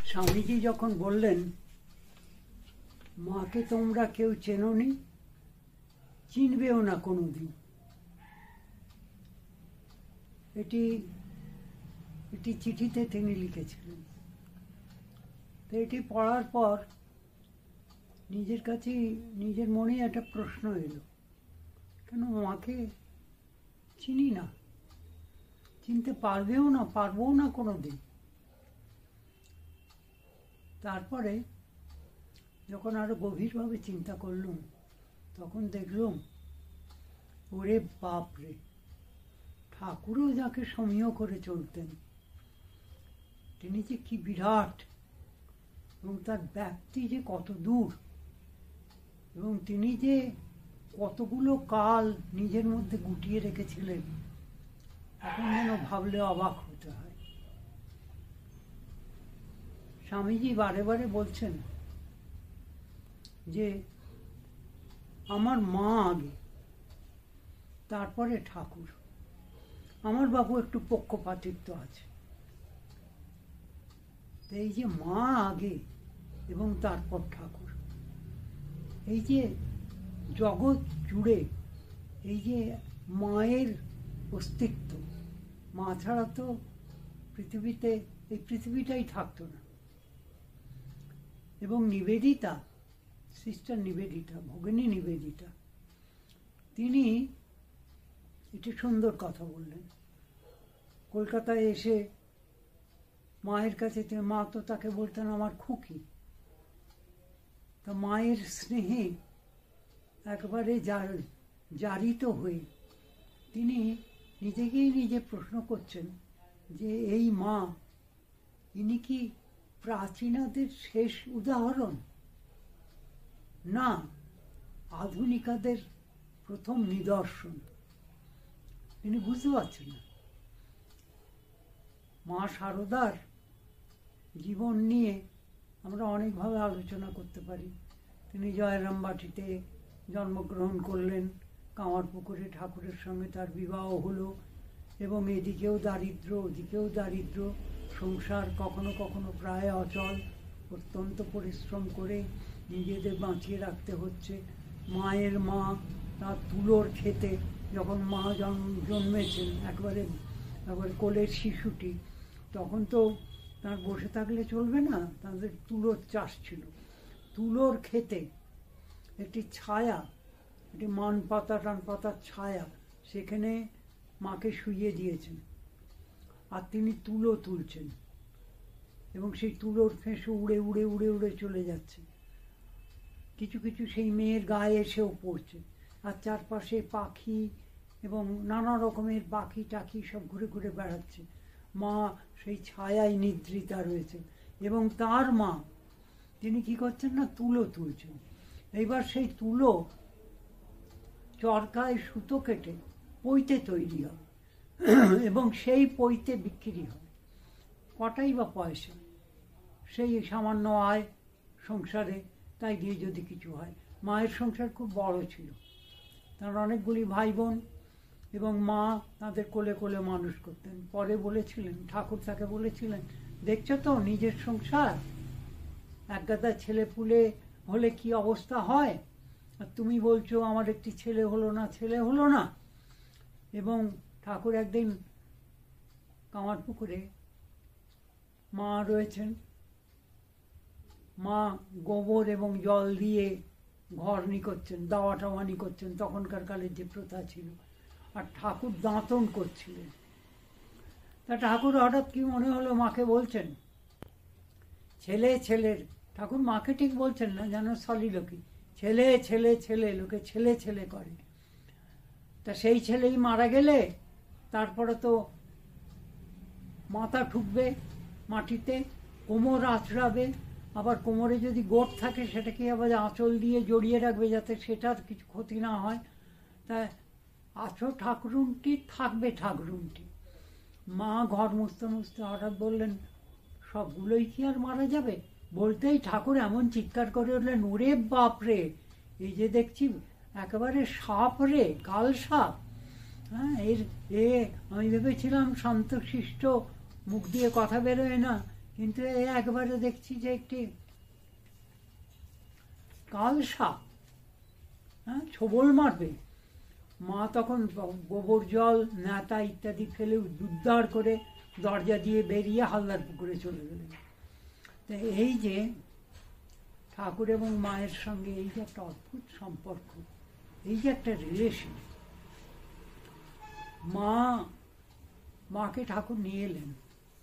স্বামীজি যখন বললেন মাকে তোমরা কেউ চেনোনি, চিনবেও না কোনোদিন, এটি চিঠিতে তিনি লিখেছিলেন। তো এটি পড়ার পর নিজের কাছে, নিজের মনে একটা প্রশ্ন এলো, কেন মাকে চিনি না, চিনতে পারবো না কোনোদিন। তারপরে যখন আরো গভীরভাবে চিন্তা করলুম, তখন দেখলুম ওরে বাপরে, ঠাকুরও যাকে সমীহ করে চলতেন, তিনি যে কি বিরাট, এবং তার ব্যাপ্তি যে কত দূর, এবং তিনি যে কতগুলো কাল নিজের মধ্যে গুটিয়ে রেখেছিলেন, এখন যেন ভাবলে অবাক হতে হয়। স্বামীজি বারে বারে বলছেন যে আমার মা আগে, তারপরে ঠাকুর। আমার বাবু একটু পক্ষপাতিত্ব আছে, এই যে মা আগে এবং তারপর ঠাকুর, এই যে জগৎ জুড়ে এই যে মায়ের অস্তিত্ব, মা ছাড়া তো পৃথিবীতে এই পৃথিবীটাই থাকতো না। এবং নিবেদিতা, সিস্টার নিবেদিতা, ভগিনী নিবেদিতা, তিনি একটি সুন্দর কথা বললেন। কলকাতায় এসে মায়ের কাছে, মা তো তাকে বলতেন আমার খুকি, তা মায়ের স্নেহে একবারে জারিত হয়ে তিনি নিজেকেই নিজে প্রশ্ন করছেন যে এই মা, ইনি কি প্রাচীনাদের শেষ উদাহরণ, না আধুনিকাদের প্রথম নিদর্শন? তিনি বুঝতে পারছেন না। মা শারদার জীবন নিয়ে আমরা অনেকভাবে আলোচনা করতে পারি। তিনি জয়রামবাটিতে জন্মগ্রহণ করলেন, কামারপুকুরে ঠাকুরের সঙ্গে তার বিবাহ হলো, এবং এদিকেও দারিদ্র্য ওদিকেও দারিদ্র্য, সংসার কখনো কখনো প্রায় অচল, অত্যন্ত পরিশ্রম করে নিজেদের বাঁচিয়ে রাখতে হচ্ছে। মায়ের মা তার তুলোর খেতে, যখন মা জন্মেছেন একবারে কোলের শিশুটি, তখন তো তার বসে থাকলে চলবে না, তাদের তুলোর চাষ ছিল। তুলোর খেতে একটি ছায়া, একটি মান পাতা টান পাতার ছায়া, সেখানে মাকে শুইয়ে দিয়েছেন, আর তিনি তুলো তুলছেন, এবং সেই তুলোর ফেঁসে উড়ে উড়ে উড়ে উড়ে চলে যাচ্ছে। কিছু কিছু সেই মেয়ের গায়ে এসেও পড়ছে, আর চারপাশে পাখি এবং নানা রকমের পাখি টাখি সব ঘুরে ঘুরে বেড়াচ্ছে। মা সেই ছায়ায় নিদ্রিতা রয়েছে, এবং তার মা তিনি কি করছেন না, তুলো তুলছেন। এইবার সেই তুলো চরকায় সুতো কেটে পৈতে তৈরি হবে, এবং সেই পৈতে বিক্রি হবে। কটাই বা পয়সা, সেই সামান্য আয় সংসারে, তাই দিয়ে যদি কিছু হয়। মায়ের সংসার খুব বড় ছিল, তার অনেকগুলি ভাই বোন, এবং মা তাদের কোলে কোলে মানুষ করতেন। পরে বলেছিলেন, ঠাকুর তাকে বলেছিলেন, দেখছো তো নিজের সংসার, একগাদা ছেলে পুলে হলে কি অবস্থা হয়, আর তুমি বলছো আমার একটি ছেলে হলো না। এবং ঠাকুর একদিন কামারপুকুরে মা রয়েছেন, মা গোবর এবং জল দিয়ে ঘর নিকোচ্ছেন, দাওয়া টাওয়া নিকোচ্ছেন, তখনকার কালের যে প্রথা ছিল, আর ঠাকুর দাঁতন করছিলেন। তা ঠাকুর হঠাৎ কি মনে হলো, মাকে বলছেন, ছেলের, ঠাকুর মাকে ঠিক বলছেন না, যেন সলিলোকি, ছেলে লোকে ছেলে করে। তা সেই ছেলেই মারা গেলে তারপরে তো মাথা ঠুকবে মাটিতে, কোমর আঁচড়াবে, আবার কোমরে যদি গোট থাকে সেটাকে আবার আঁচল দিয়ে জড়িয়ে রাখবে যাতে সেটার কিছু ক্ষতি না হয়। তা আছো ঠাকুরুনটি, থাকবে ঠাকুরুনটি। মা ঘর মুছতে মুছতে হঠাৎ বললেন, সবগুলোই কি আর মারা যাবে? বলতেই ঠাকুর এমন চিৎকার করে উঠলেন, ওরে বাপরে, এই যে দেখছি একেবারে সাপ রে, কাল সাপ। হ্যাঁ, আমি ভেবেছিলাম শান্তশিষ্ট, মুখ দিয়ে কথা বেরোয় না, কিন্তু এই একবারে দেখছি যে একটি কাল সাপ, হ্যাঁ, ছোবল মারবে। মা তখন গোবর জল, ন্যাতা ইত্যাদি ফেলে উদ্ধার করে দরজা দিয়ে বেরিয়ে হালদার পুকুরে চলে গেলেন। তো এই যে ঠাকুর এবং মায়ের সঙ্গে এই যে একটা অদ্ভুত সম্পর্ক, এই যে একটা রিলেশন, মাকে ঠাকুর নিয়ে এলেন,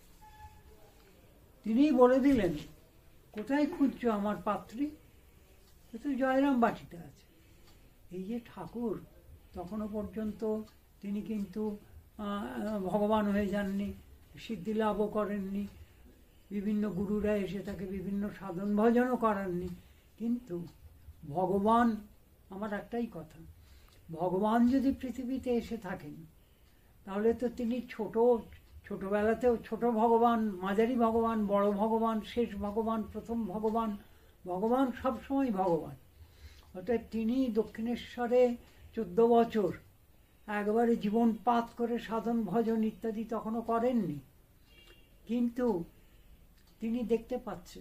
তিনিই বলে দিলেন, কোথায় খুঁজছো আমার পাত্রী? তো জয়রাম বাটিতে আছে। এই যে ঠাকুর তখনও পর্যন্ত তিনি কিন্তু ভগবান হয়ে যাননি, সিদ্ধি লাভও করেননি, বিভিন্ন গুরুরা এসে তাকে বিভিন্ন সাধন ভজনও করাননি, কিন্তু ভগবান, আমার একটাই কথা, ভগবান যদি পৃথিবীতে এসে থাকেন তাহলে তো তিনি ছোটবেলাতেও ছোট ভগবান, মাঝারি ভগবান, বড় ভগবান, শেষ ভগবান, প্রথম ভগবান, ভগবান সবসময় ভগবান। অর্থাৎ তিনি দক্ষিণেশ্বরে 14 বছর একবারে জীবনপাত করে সাধন ভজন ইত্যাদি তখনও করেননি, কিন্তু তিনি দেখতে পাচ্ছেন।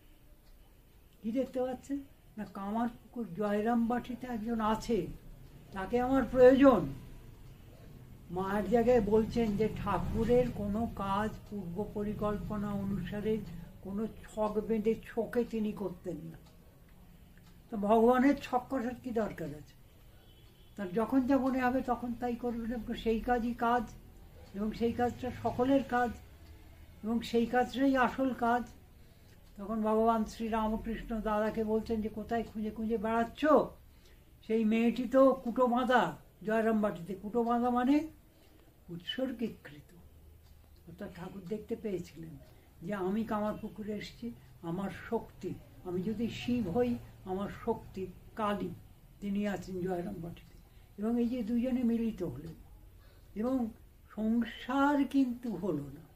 কি দেখতে পাচ্ছেন? না, কামারপুকুর জয়রাম বাটিতে একজন আছে, তাকে আমার প্রয়োজন। মায়ের জায়গায় বলছেন যে ঠাকুরের কোনো কাজ পূর্ব পরিকল্পনা অনুসারে কোনো ছক বেঁধে ছকে তিনি করতেন না। তো ভগবানের ছক কষার কি দরকার আছে? তার যখন যা মনে হবে তখন তাই করবেন, সেই কাজই কাজ, এবং সেই কাজটা সকলের কাজ, এবং সেই কাজটাই আসল কাজ। তখন ভগবান শ্রীরামকৃষ্ণ দাদাকে বলছেন যে কোথায় খুঁজে খুঁজে বেড়াচ্ছ? সেই মেয়েটি তো কুটো বাঁধা জয়রাম বাটিতে। কুটো বাঁধা মানে উৎসর্গীকৃত। অর্থাৎ ঠাকুর দেখতে পেয়েছিলেন যে আমি কামারপুকুরে এসেছি, আমার শক্তি, আমি যদি শিব হই, আমার শক্তি কালী, তিনি আছেন জয়রাম বাটিতে। এবং এই যে দুজনে মিলিত হলেন, এবং সংসার কিন্তু হলো না,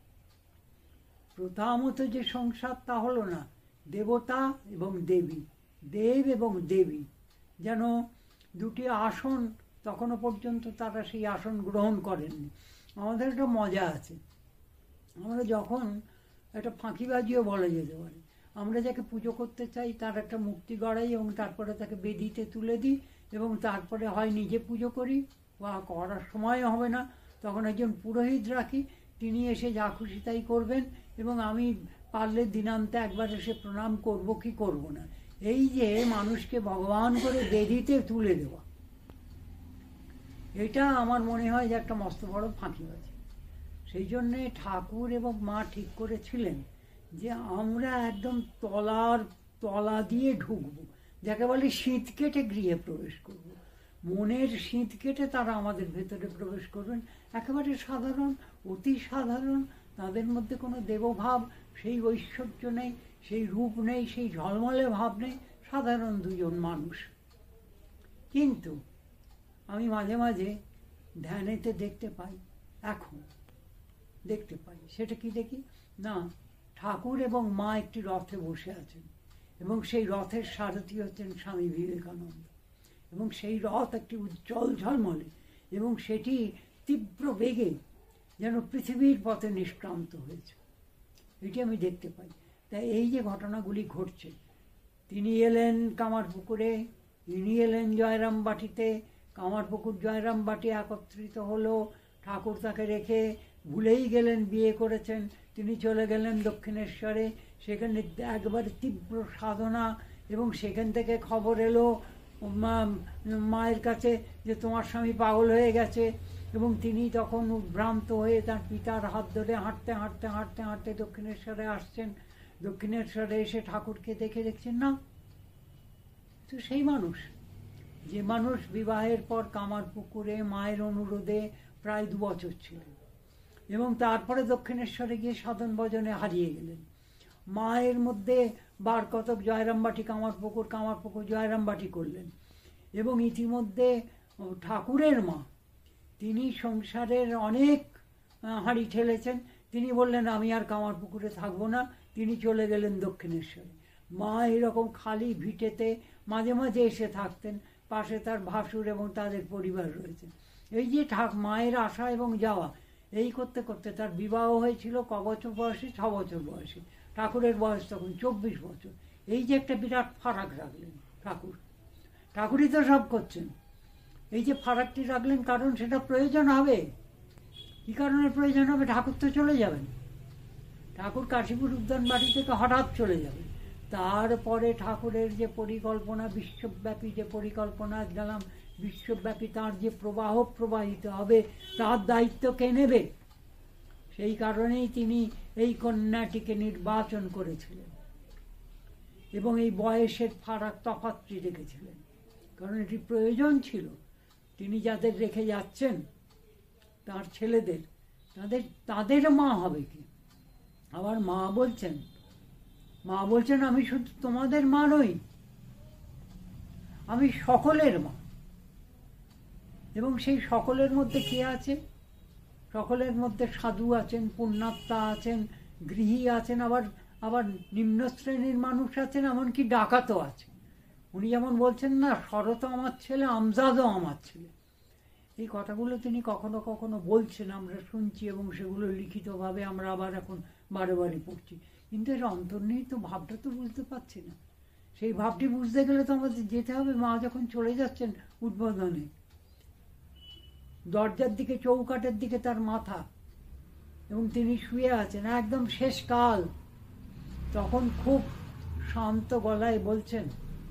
প্রথামত যে সংসার তা হলো না, দেবতা এবং দেবী, দেব এবং দেবী যেন দুটি আসন, তখনও পর্যন্ত তারা সেই আসন গ্রহণ করেননি। আমাদের একটা মজা আছে, আমরা যখন একটা ফাঁকিবাজিও বলা যেতে পারে, আমরা যাকে পুজো করতে চাই তার একটা মূর্তি গড়াই এবং তারপরে তাকে বেদিতে তুলে দিই, এবং তারপরে হয় নিজে পুজো করি, বা করার সময় হবে না, তখন একজন পুরোহিত রাখি, তিনি এসে যা খুশি তাই করবেন, এবং আমি পারলে দিনান্তে একবার এসে প্রণাম করব কি করব না। এই যে মানুষকে ভগবান করে বেদিতে তুলে দেওয়া, এটা আমার মনে হয় যে একটা মস্ত বড় ফাঁকিবাজি। সেই জন্যে ঠাকুর এবং মা ঠিক করেছিলেন যে আমরা একদম তলা দিয়ে ঢুকবো, যাকে বলে শীত কেটে গৃহে প্রবেশ করব। মনের শীত কেটে তারা আমাদের ভেতরে প্রবেশ করবেন, একেবারে সাধারণ, অতি সাধারণ, তাদের মধ্যে কোনো দেবভাব, সেই ঐশ্বর্য নেই, সেই রূপ নেই, সেই ঝলমলে ভাব নেই, সাধারণ দুজন মানুষ। কিন্তু আমি মাঝে মাঝে ধ্যানেতে দেখতে পাই, এখন দেখতে পাই, সেটা কি দেখি না, ঠাকুর এবং মা একটি রথে বসে আছেন, এবং সেই রথের সারথি হচ্ছেন স্বামী বিবেকানন্দ, এবং সেই রথ একটি উজ্জ্বল ঝলমলে, এবং সেটি তীব্র বেগে যেন পৃথিবীর পথে নিষ্ক্রান্ত হয়েছে, এটি আমি দেখতে পাই। তাই এই যে ঘটনাগুলি ঘটছে, তিনি এলেন কামারপুকুরে, ইনি এলেন জয়রাম বাটিতে, কামারপুকুর জয়রাম বাটি একত্রিত হলো, ঠাকুর তাকে রেখে ভুলেই গেলেন বিয়ে করেছেন, তিনি চলে গেলেন দক্ষিণেশ্বরে, সেখানে একবারে তীব্র সাধনা, এবং সেখান থেকে খবর এলো মায়ের কাছে যে তোমার স্বামী পাগল হয়ে গেছে, এবং তিনি তখন উদ্ভ্রান্ত হয়ে তার পিতার হাত ধরে হাঁটতে হাঁটতে হাঁটতে হাঁটতে দক্ষিণেশ্বরে আসছেন। দক্ষিণেশ্বরে এসে ঠাকুরকে দেখে দেখছেন না, তো সেই মানুষ, যে মানুষ বিবাহের পর কামারপুকুরে মায়ের অনুরোধে প্রায় 2 বছর ছিলেন, এবং তারপরে দক্ষিণেশ্বরে গিয়ে সাধন ভজনে হারিয়ে গেলেন। মায়ের মধ্যে বার কতক জয়রামবাটি কামারপুকুর, কামারপুকুর জয়রামবাটি করলেন, এবং ইতিমধ্যে ঠাকুরের মা, তিনি সংসারের অনেক হাঁড়ি ঠেলেছেন, তিনি বললেন আমি আর কামারপুকুরে থাকবো না, তিনি চলে গেলেন দক্ষিণেশ্বরে। মা এরকম খালি ভিটেতে মাঝে মাঝে এসে থাকতেন, পাশে তার ভাসুর এবং তাদের পরিবার রয়েছে। এই যে মায়ের আসা এবং যাওয়া, এই করতে করতে তার বিবাহ হয়েছিল ক বছর বয়সে, 6 বছর বয়সে। ঠাকুরের বয়স তখন 24 বছর। এই যে একটা বিরাট ফারাক রাখলেন ঠাকুরই তো সব করছেন। এই যে ফারাকটি রাখলেন, কারণ সেটা প্রয়োজন হবে। কী কারণে প্রয়োজন হবে? ঠাকুর তো চলে যাবেন, ঠাকুর কাশীপুর উদ্যান বাড়ি থেকে হঠাৎ চলে যাবে। তারপরে ঠাকুরের যে পরিকল্পনা, বিশ্বব্যাপী যে পরিকল্পনা গেলাম, বিশ্বব্যাপী তার যে প্রবাহ প্রবাহিত হবে, তার দায়িত্ব কে নেবে? সেই কারণেই তিনি এই কন্যাটিকে নির্বাচন করেছিলেন এবং এই বয়সের ফারাক তফাৎটি রেখেছিলেন, কারণ এটি প্রয়োজন ছিল। তিনি যাদের রেখে যাচ্ছেন, তার ছেলেদের, তাদের মা হবে কি? আবার মা বলছেন আমি শুধু তোমাদের মা নই, আমি সকলের মা। এবং সেই সকলের মধ্যে কে আছে? সকলের মধ্যে সাধু আছেন, পুণ্যাত্মা আছেন, গৃহী আছেন, আবার নিম্ন শ্রেণীর মানুষ আছেন, এমনকি ডাকাতও আছে। উনি যেমন বলছেন না, শরৎও আমার ছেলে, আমজাদও আমার ছেলে। এই কথাগুলো তিনি কখনো কখনো বলছেন, আমরা শুনছি এবং সেগুলো লিখিতভাবে আমরা আবার এখন বারে বারে পড়ছি। কিন্তু এর অন্তর্নিহিত ভাবটা তো বুঝতে পারছি না। সেই ভাবটি বুঝতে গেলে তো আমাদের যেতে হবে মা যখন চলে যাচ্ছেন উদ্বোধনে, দরজার দিকে, চৌকাঠের দিকে তার মাথা, এবং তিনি শুয়ে আছেন একদম শেষকাল। তখন খুব শান্ত গলায় বলছেন,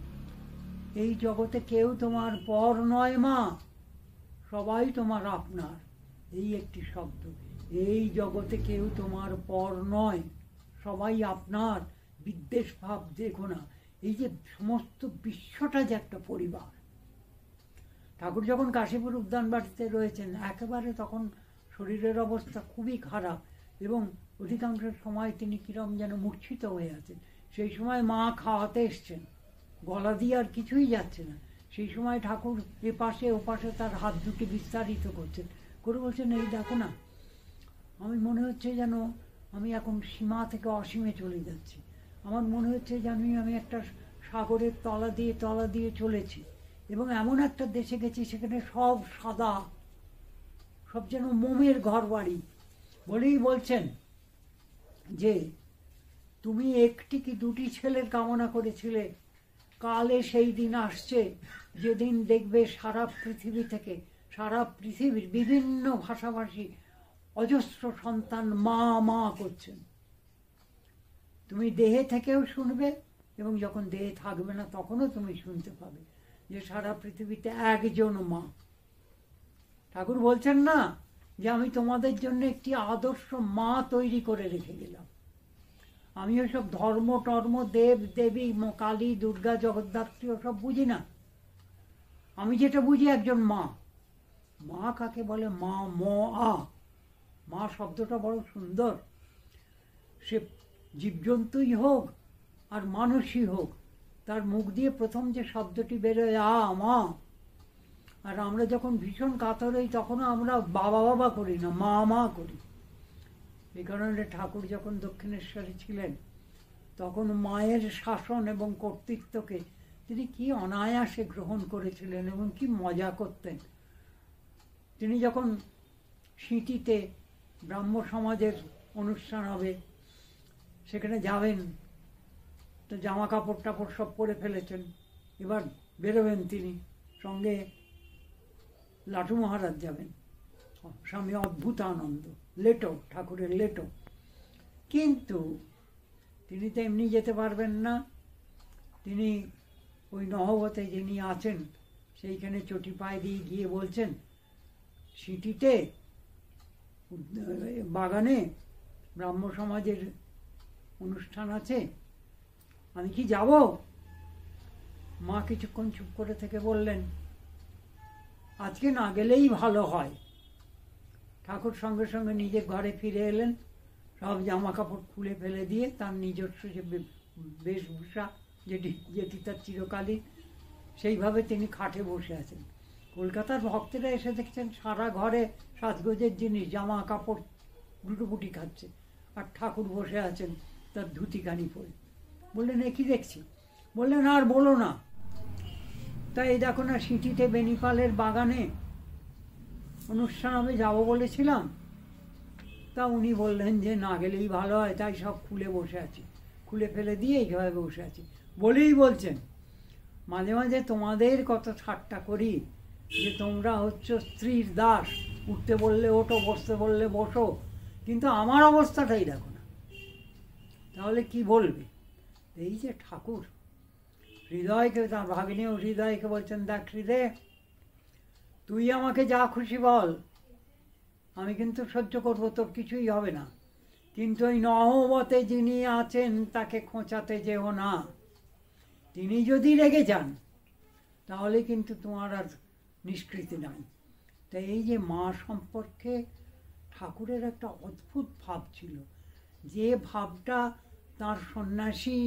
এই জগতে কেউ তোমার পর নয় মা, সবাই তোমার আপনার। এই একটি শব্দ, এই জগতে কেউ তোমার পর নয়, সবাই আপনার। বিদ্বেষ ভাব দেখো না, এই যে সমস্ত বিশ্বটা যে একটা পরিবার। ঠাকুর যখন কাশীপুর উদ্যান বাড়িতে রয়েছেন, একেবারে তখন শরীরের অবস্থা খুবই খারাপ এবং অধিকাংশ সময় তিনি কিরম যেন মূর্ছিত হয়ে আছেন। সেই সময় মা খাওয়াতে এসছেন, গলা দিয়ে আর কিছুই যাচ্ছে না। সেই সময় ঠাকুর এপাশে ওপাশে তার হাত দুটি বিস্তারিত করছেন, করে বলছেন, এই দেখো না, আমি মনে হচ্ছে যেন আমি এখন সীমা থেকে অসীমে চলে যাচ্ছি। আমার মনে হচ্ছে যেন আমি একটা সাগরের তলা দিয়ে চলেছি এবং এমন একটা দেশে গেছি সেখানে সব সাদা, সব যেন মোমের ঘর বাড়ি। বলেই বলছেন যে তুমি একটি কি দুটি ছেলের কামনা করেছিলে, কালে সেই দিন আসছে যেদিন দেখবে সারা পৃথিবী থেকে, সারা পৃথিবীর বিভিন্ন ভাষাভাষী অজস্র সন্তান মা মা করছেন। তুমি দেহে থেকেও শুনবে এবং যখন দেহে থাকবে না তখনও তুমি শুনতে পাবে যে সারা পৃথিবীতে একজন মা। ঠাকুর বলছেন না যে আমি তোমাদের জন্য একটি আদর্শ মা তৈরি করে রেখে গেলাম। আমি ওসব ধর্ম টর্ম, দেব দেবী, কালী, দুর্গা, জগদ্ধাত্রী ওসব বুঝি না। আমি যেটা বুঝি একজন মা। মা কাকে বলে? মা, মা শব্দটা বড় সুন্দর। সে জীবজন্তুই হোক আর মানুষই হোক, তার মুখ দিয়ে প্রথম যে শব্দটি বেরোয় মা। আর আমরা যখন ভীষণ কাতর হই তখনও আমরা বাবা বাবা করি না, মা মা করি। এই কারণে ঠাকুর যখন দক্ষিণেশ্বরে ছিলেন তখন মায়ের শাসন এবং কর্তৃত্বকে তিনি কি অনায়াসে গ্রহণ করেছিলেন এবং কি মজা করতেন। তিনি যখন সিঁটিতে ব্রাহ্ম সমাজের অনুষ্ঠান হবে, সেখানে যাবেন, তো জামা কাপড় টাপড় সব পরে ফেলেছেন, এবার বেরোবেন তিনি, সঙ্গে লাটু মহারাজ যাবেন, স্বামী অদ্ভুতানন্দ, লেটো, ঠাকুরের লেটো। কিন্তু তিনি তো এমনি যেতে পারবেন না। তিনি ওই নহবতে যিনি আছেন সেইখানে চটি পায়ে দিয়ে গিয়ে বলছেন, সিটিতে বাগানে ব্রাহ্ম সমাজের অনুষ্ঠান আছে, আমি কি যাব? মা কিছুক্ষণ চুপ করে থেকে বললেন, আজকে না গেলেই ভালো হয়। ঠাকুর সঙ্গে সঙ্গে নিজের ঘরে ফিরে এলেন, সব জামা কাপড় খুলে ফেলে দিয়ে তার নিজস্ব যে বেশভূষা যেটি তার চিরকালই, সেইভাবে তিনি খাটে বসে আছেন। কলকাতার ভক্তেরা এসে দেখছেন সারা ঘরে সাজগোজের জিনিস, জামা কাপড় লুটোপুটি খাচ্ছে, আর ঠাকুর বসে আছেন তার ধুতি কানি পরে। বললেন, এ কি দেখছি? বললেন, আর বলো না, তাই দেখো না, সিটিতে বেনিপালের বাগানে অনুষ্ঠান হবে, যাবো বলেছিলাম, তা উনি বললেন যে না গেলেই ভালো হয়, তাই সব খুলে বসে আছি, খুলে ফেলে দিয়ে এইভাবে বসে আছি। বলেই বলছেন, মাঝে মাঝে তোমাদের কত ঠাট্টা করি যে তোমরা হচ্ছে স্ত্রীর দাস, উঠতে বললে ওঠো, বসতে বললে বসো, কিন্তু আমার অবস্থাটাই দেখো না, তাহলে কি বলবে? এই যে ঠাকুর হৃদয়কে, তার ভাগিনীও হৃদয়কে বলছেন, দেখ হৃদয়, তুই আমাকে যা খুশি বল, আমি কিন্তু সহ্য করবো, তোর কিছুই হবে না, কিন্তু ওই নহবতে যিনি আছেন তাকে খোঁচাতে যেও না, তিনি যদি রেগে যান তাহলে কিন্তু তোমার আর নিষ্কৃতি নাই। তাই এই যে মা সম্পর্কে ঠাকুরের একটা অদ্ভুত ভাব ছিল, যে ভাবটা তার সন্ন্যাসী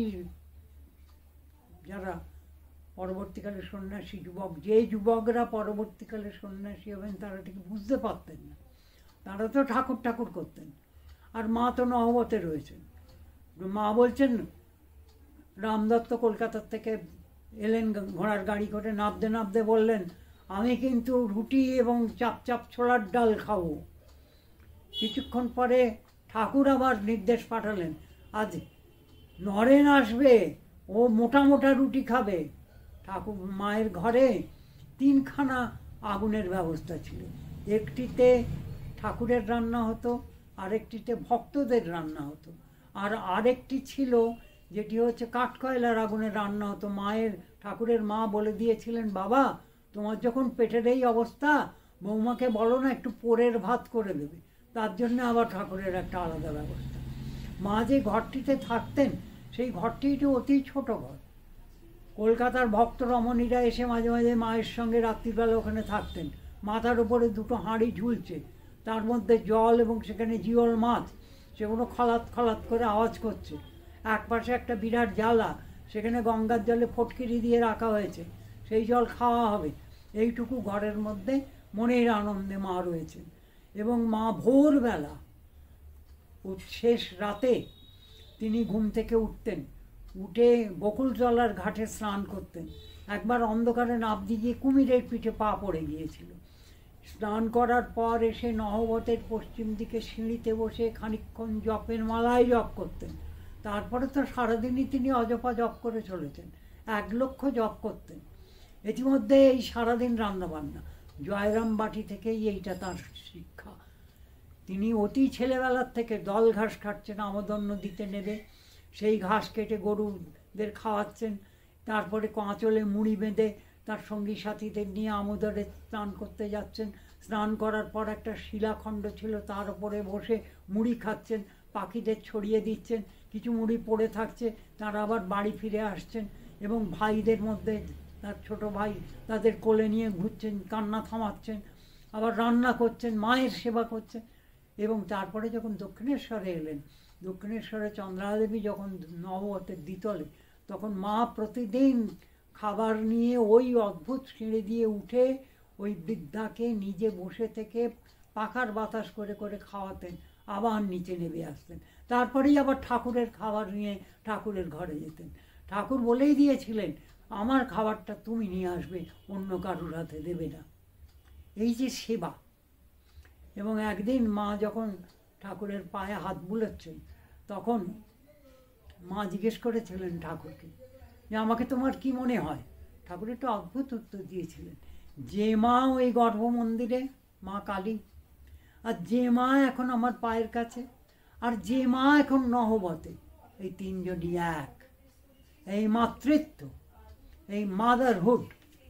যারা পরবর্তীকালে সন্ন্যাসী যুবক, যে যুবকরা পরবর্তীকালে সন্ন্যাসী হবেন তারা ঠিক বুঝতে পারতেন না, তারা তো ঠাকুর ঠাকুর করতেন, আর মা তো নহবতে রয়েছেন। মা বলছেন, রামদত্ত কলকাতার থেকে এলেন ঘোড়ার গাড়ি করে, নাবতে নাবতে বললেন, আমি কিন্তু রুটি এবং চাপ চাপ ছোলার ডাল খাবো। কিছুক্ষণ পরে ঠাকুর আবার নির্দেশ পাঠালেন, আজ নরেন আসবে, ও মোটা মোটা রুটি খাবে। ঠাকুর মায়ের ঘরে 3খানা আগুনের ব্যবস্থা ছিল, একটিতে ঠাকুরের রান্না হতো, আরেকটিতে ভক্তদের রান্না হতো, আর আরেকটি ছিল যেটি হচ্ছে কাঠকয়লার আগুনে রান্না হতো। ঠাকুরের মা বলে দিয়েছিলেন, বাবা তোমার যখন পেটের এই অবস্থা, বৌমাকে বলো না একটু পোড়ের ভাত করে দেবে, তার জন্য আবার ঠাকুরের একটা আলাদা ব্যবস্থা। মা যে ঘরটিতে থাকতেন সেই ঘরটি অতি ছোট ঘর, কলকাতার ভক্ত রমণীরা এসে মাঝে মাঝে মায়ের সঙ্গে রাত্রিবেলা ওখানে থাকতেন। মাথার উপরে 2টো হাঁড়ি ঝুলছে, তার মধ্যে জল এবং সেখানে জিওল মাছ, সেগুলো খলাত খলাত করে আওয়াজ করছে। একপাশে একটা বিরাট জ্বালা, সেখানে গঙ্গার জলে ফটকিরি দিয়ে রাখা হয়েছে, সেই জল খাওয়া হবে। এইটুকু ঘরের মধ্যে মনের আনন্দে মা রয়েছেন। এবং মা ভোরবেলা শেষ রাতে তিনি ঘুম থেকে উঠতেন, উঠে বকুলতলার ঘাটে স্নান করতেন। একবার অন্ধকারে নাব দিয়ে কুমিরের পিঠে পা পড়ে গিয়েছিল। স্নান করার পর এসে নহবতের পশ্চিম দিকে সিঁড়িতে বসে খানিকক্ষণ জপের মালায় জপ করতেন। তারপরে তো সারাদিনই তিনি অজপা জপ করে চলেছেন, 1 লক্ষ জপ করতেন। ইতিমধ্যে এই সারাদিন রান্নাবান্না, জয়রাম বাটি থেকেই এইটা তার শিক্ষা। তিনি অতি ছেলেবেলার থেকে দল ঘাস কাটছেন, আমোদন নদীতে নেবে, সেই ঘাস কেটে গরুদের খাওয়াচ্ছেন, তারপরে কাঁচলে মুড়ি বেঁধে তার সঙ্গী সাথীদের নিয়ে আমোদরে স্নান করতে যাচ্ছেন। স্নান করার পর একটা শিলাখণ্ড ছিল, তার উপরে বসে মুড়ি খাচ্ছেন, পাখিদের ছড়িয়ে দিচ্ছেন, কিছু মুড়ি পড়ে থাকছে, তারা আবার বাড়ি ফিরে আসছেন, এবং ভাইদের মধ্যে তার ছোট ভাই তাদের কোলে নিয়ে ঘুরছেন, কান্না থামাচ্ছেন, আবার রান্না করছেন, মায়ের সেবা করছেন। এবং তারপরে যখন দক্ষিণেশ্বরে এলেন, দক্ষিণেশ্বরে চন্দ্রাদেবী যখন নহবতের দ্বিতলে, তখন মা প্রতিদিন খাবার নিয়ে ওই অদ্ভুত সিঁড়ি দিয়ে উঠে ওই বৃদ্ধাকে নিজে বসে থেকে পাখার বাতাস করে করে খাওয়াতেন, আবার নিচে নেমে আসতেন, তারপরেই আবার ঠাকুরের খাবার নিয়ে ঠাকুরের ঘরে যেতেন। ঠাকুর বলেই দিয়েছিলেন, আমার খাবারটা তুমি নিয়ে আসবে, অন্য কারুর হাতে দেবে না। এই যে সেবা। এবং একদিন মা যখন ঠাকুরের পায়ে হাত বুলোচ্ছেন, তখন মা জিজ্ঞেস করেছিলেন ঠাকুরকে যে আমাকে তোমার কি মনে হয়? ঠাকুর একটু অদ্ভুত উত্তর দিয়েছিলেন, যে মা ওই গর্ভ মন্দিরে মা কালী, আর যে মা এখন আমার পায়ের কাছে, আর যে মা এখন নহবতে, এই 3জনই এক। এই মাতৃত্ব, এই মাদারহুড।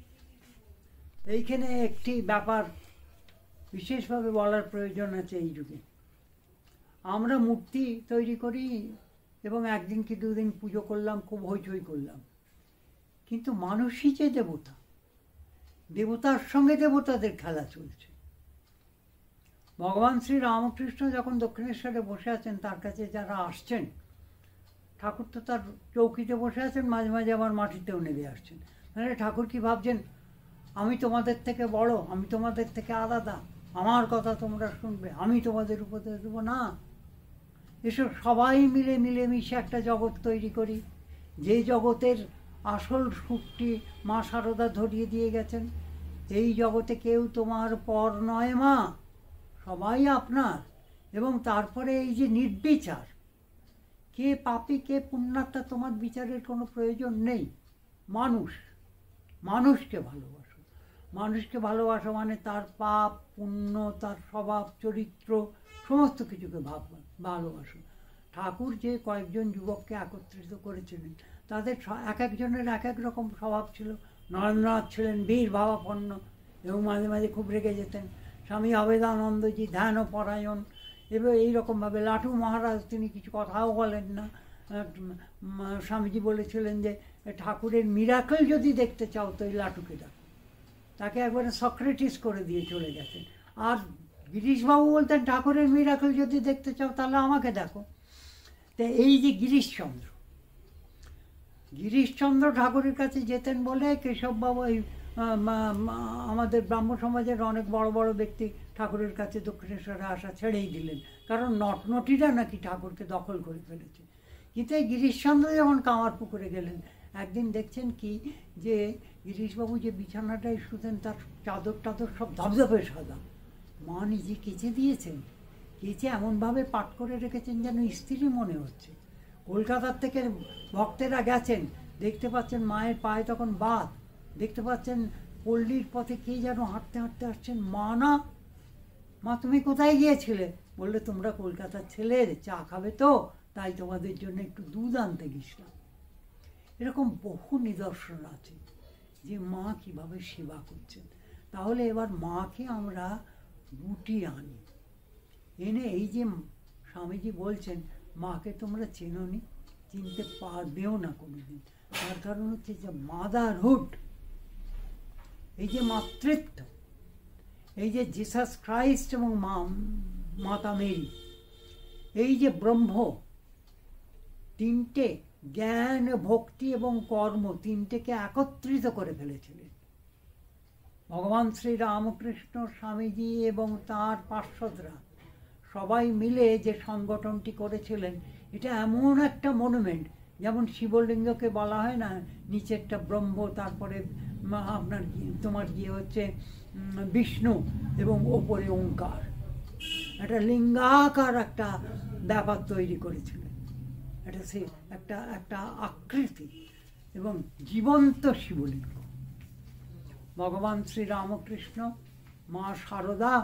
এইখানে একটি ব্যাপার বিশেষভাবে বলার প্রয়োজন আছে। এই যুগে আমরা মূর্তি তৈরি করি এবং 1 দিন কি 2 দিন পুজো করলাম, খুব হইচই করলাম, কিন্তু মানুষই যে দেবতা, দেবতার সঙ্গে দেবতাদের খেলা চলছে। ভগবান শ্রী রামকৃষ্ণ যখন দক্ষিণেশ্বরে বসে আছেন, তার কাছে যারা আসছেন, ঠাকুর তো তার চৌকিতে বসে আছেন, মাঝে মাঝে আবার মাটিতেও নেমে আসছেন। মানে ঠাকুর কি ভাবছেন, আমি তোমাদের থেকে বড়, আমি তোমাদের থেকে আলাদা, আমার কথা তোমরা শুনবে, আমি তোমাদের উপদেশ দেবো না। এসব সবাই মিলে মিলেমিশে একটা জগৎ তৈরি করি, যে জগতের আসল সুখটি মা সারদা ধরিয়ে দিয়ে গেছেন। এই জগতে কেউ তোমার পর নয় মা, সবাই আপনার, এবং তারপরে এই যে নির্বিচার, কে পাপী কে পুণ্যাত্মা তোমার বিচারের কোনো প্রয়োজন নেই। মানুষকে ভালোবাসো। মানুষকে ভালোবাসা মানে তার পাপ পুণ্য, তার স্বভাব চরিত্র সমস্ত কিছুকে ভালোবাসো। ঠাকুর যে কয়েকজন যুবককে একত্রিত করেছিলেন, তাদের এক একজনের এক এক রকম স্বভাব ছিল। নরেন্দ্রনাথ ছিলেন বীর ভাবাপন্ন এবং মাঝে মাঝে খুব রেগে যেতেন। স্বামী অবেদানন্দজি ধ্যান ও পরায়ণ, এবার এইরকমভাবে লাটু মহারাজ, তিনি কিছু কথাও বলেন না। স্বামীজি বলেছিলেন যে ঠাকুরের মিরাকল যদি দেখতে চাও তো এই লাটুকে ডাকো। তাকে একবারে সক্রেটিস করে দিয়ে চলে গেছেন। আর গিরিশবাবু বলতেন ঠাকুরের মিরাকল যদি দেখতে চাও তাহলে আমাকে দেখো। তো এই যে গিরিশচন্দ্র ঠাকুরের কাছে যেতেন বলে কেশববাবু, এই আমাদের ব্রাহ্ম সমাজের অনেক বড় বড় ব্যক্তি ঠাকুরের কাছে দক্ষিণেশ্বরে আসা ছেড়েই দিলেন, কারণ নটনটিরা নাকি ঠাকুরকে দখল করে ফেলেছে। কিন্তু এই গিরিশচন্দ্র যখন কামারপুকুরে গেলেন, একদিন দেখছেন কি যে গিরিশবাবু যে বিছানাটায় শুতেন তার চাদর টাদর সব ধবধবে সাদা। মা নিজে কেচে দিয়েছেন, কেচে এমনভাবে পাট করে রেখেছেন যেন স্ত্রী মনে হচ্ছে। কলকাতার থেকে ভক্তেরা গেছেন, দেখতে পাচ্ছেন মায়ের পায়ে তখন বাত, দেখতে পাচ্ছেন পল্লীর পথে কে যেন হাঁটতে হাঁটতে আসছেন। মা তুমি কোথায় গিয়েছিলে? বললে তোমরা কলকাতার ছেলে, চা খাবে তো, তাই তোমাদের জন্য একটু দুধ আনতে গেছিলাম। এরকম বহু নিদর্শন আছে যে মা কিভাবে সেবা করছেন। তাহলে এবার মাকে আমরা গুটিয়ে আনি, এনে এই যে স্বামীজি বলছেন মাকে তোমরা চেনোনি, চিনতে পারবেও না কোনোদিন। তার কারণ হচ্ছে যে মাদারহুড, এই যে মাতৃত্ব, এই যে জিসাস ক্রাইস্ট এবং মাতা মেরি, এই যে ব্রহ্ম, তিনটে জ্ঞান ভক্তি এবং কর্ম তিনটেকে একত্রিত করে ফেলেছিলেন ভগবান শ্রী রামকৃষ্ণ, স্বামীজি এবং তার পার্শ্বদরা সবাই মিলে যে সংগঠনটি করেছিলেন। এটা এমন একটা মনুমেন্ট, যেমন শিবলিঙ্গকে বলা হয় না নিচেরটা ব্রহ্ম, তারপরে আপনার তোমার গিয়ে হচ্ছে বিষ্ণু এবং ওপরে ওঙ্কার, একটা লিঙ্গাকার একটা ব্যাপার তৈরি করেছিলেন। এটা সে একটা আকৃতি এবং জীবন্ত শিবলিঙ্গ। ভগবান শ্রী রামকৃষ্ণ, মা শারদা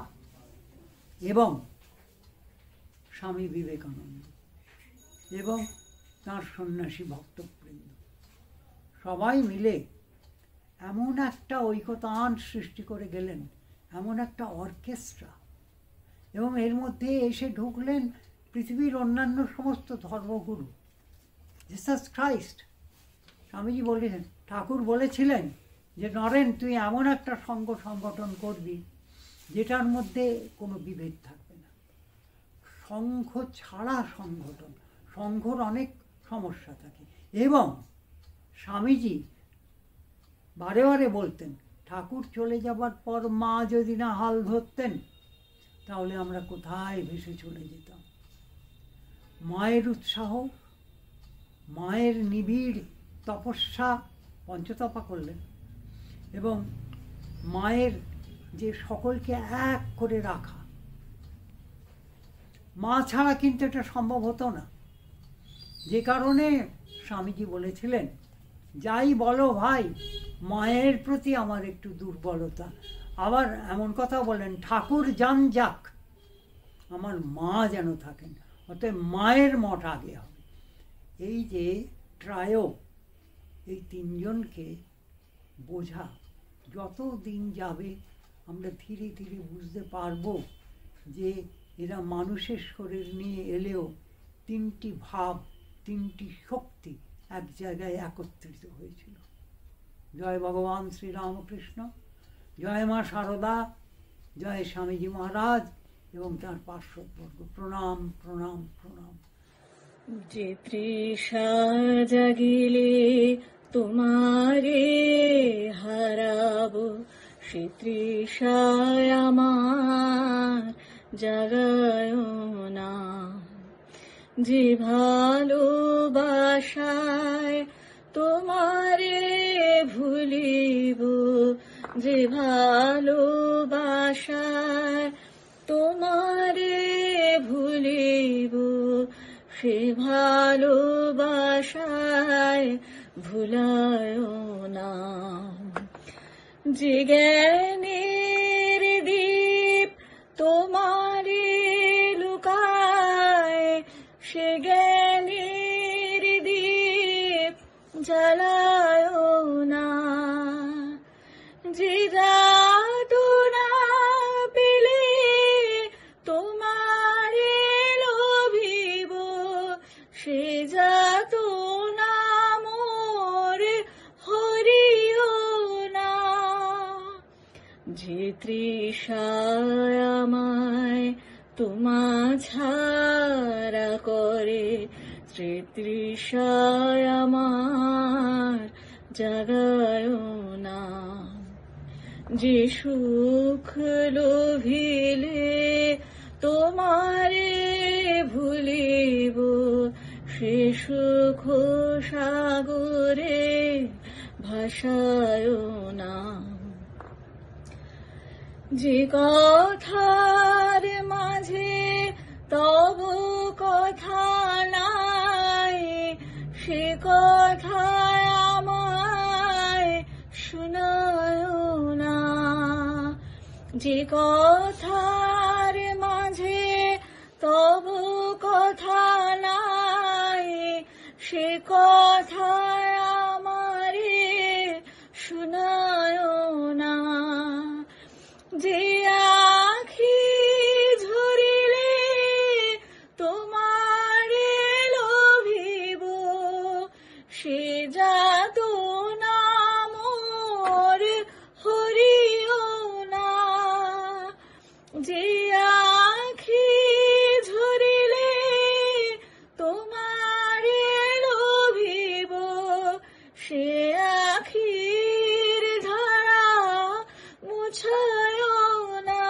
এবং স্বামী বিবেকানন্দ এবং তাঁর সন্ন্যাসী ভক্তবৃন্দ সবাই মিলে এমন একটা ঐকতান সৃষ্টি করে গেলেন, এমন একটা অর্কেস্ট্রা, এবং এর মধ্যে এসে ঢুকলেন পৃথিবীর অন্যান্য সমস্ত ধর্মগুরু। জিসাস ক্রাইস্ট, স্বামীজি বলেছেন, ঠাকুর বলেছিলেন যে নরেন তুই এমন একটা সংগঠন করবি যেটার মধ্যে কোনো বিভেদ থাকবে না। সংঘ ছাড়া সংগঠন, সংঘর অনেক সমস্যা থাকে। এবং স্বামীজি বারে বারে বলতেন, ঠাকুর চলে যাবার পর মা যদি না হাল ধরতেন তাহলে আমরা কোথায় ভেসে চলে যেতাম। মায়ের উৎসাহ, মায়ের নিবিড় তপস্যা, পঞ্চতপা করলেন, এবং মায়ের যে সকলকে এক করে রাখা, মা ছাড়া কিন্তু এটা সম্ভব হতো না। যে কারণে স্বামীজি বলেছিলেন, যাই বলো ভাই, মায়ের প্রতি আমার একটু দুর্বলতা। আবার এমন কথা বলেন, ঠাকুর যান যাক, আমার মা যেন থাকেন, অতএব মায়ের মঠ আগে হবে। এই যে ট্রায়ো, এই তিনজনকে বোঝা, যত দিন যাবে আমরা ধীরে ধীরে বুঝতে পারবো যে এরা মানুষের শরীর নিয়ে এলেও তিনটি ভাব, তিনটি শক্তি এক জায়গায় একত্রিত হয়েছিল। জয় ভগবান শ্রী রামকৃষ্ণ, জয় মা শারদা, জয় স্বামীজি মহারাজ এবং তার পার্শ্ববর্গ। প্রণাম প্রণাম প্রণাম। যে তৃষা জাগিলে তোমারে হারাবো, সে তৃষায় আমার জাগায় না। যে ভালোবাসায় তোমারে ভুলিব, যে ভালোবাসায় তোমারে ভুলিব সে ভালোবাসায় ভুলায় না। যে জ্ঞানের দীপ তোমারে লুকায় সে জ্ঞানের দীপ জ্বালায় না। যে যাতনা পেলে তোমারে লোভিব সে যাতনা মোর হরিও না। যে তৃষায় আমায় তোমা ছাড়া করে সে তৃষায় আমার জাগায় না। যে সুখ লোভিলে তোমারে ভুলিব সে সুখ সাগরে ভাসায় না। যে কথার মাঝে তব কথা নাই সে কথা আমায় শোনায় না। যে কথার মাঝে তব কথা নাই সে কথা আমারে শোনায় না। যে আখি ঝরিলে তোমারে লোভিব সে যাতনা মোর হরিও না। যে আখি ঝরিলে তোমারে লোভিব সে আখির ধারা মুছায় না।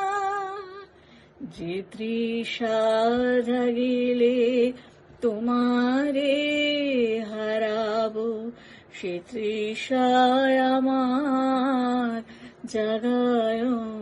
যে তৃষা জাগিলে তোমারে হারাবো সে তৃষায় আমার জাগায়